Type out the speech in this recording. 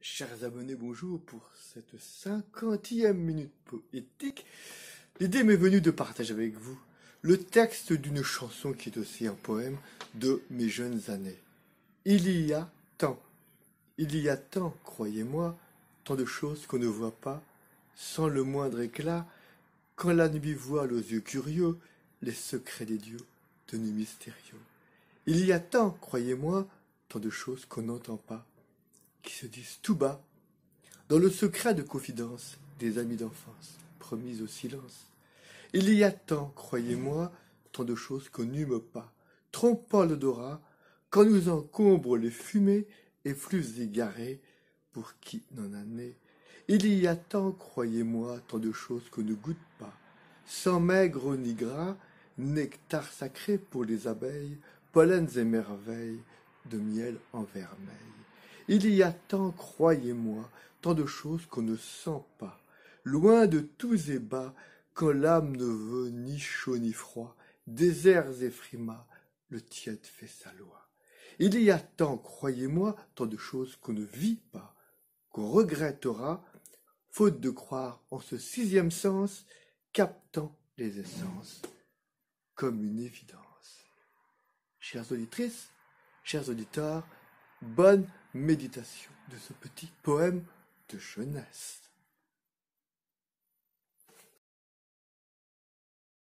Chers abonnés, bonjour pour cette 50e minute poétique. L'idée m'est venue de partager avec vous le texte d'une chanson qui est aussi un poème de mes jeunes années. Il y a tant, croyez-moi, tant de choses qu'on ne voit pas, sans le moindre éclat, quand la nuit voile aux yeux curieux les secrets des dieux, tenus mystérieux. Il y a tant, croyez-moi, tant de choses qu'on n'entend pas, qui se disent tout bas, dans le secret de confidence des amis d'enfance, promis au silence. Il y a tant, croyez-moi, tant de choses qu'on n'hume pas, trompant l'odorat, quand nous encombrent les fumées et flux égarés, pour qui n'en a né. Il y a tant, croyez-moi, tant de choses qu'on ne goûte pas, sans maigre ni gras, nectar sacré pour les abeilles, pollens et merveilles de miel en vermeil. Il y a tant, croyez-moi, tant de choses qu'on ne sent pas, loin de tous et bas, quand l'âme ne veut ni chaud ni froid, déserts et frimas, le tiède fait sa loi. Il y a tant, croyez-moi, tant de choses qu'on ne vit pas, qu'on regrettera, faute de croire en ce sixième sens, captant les essences comme une évidence. Chères auditrices, chers auditeurs, bonne méditation de ce petit poème de jeunesse.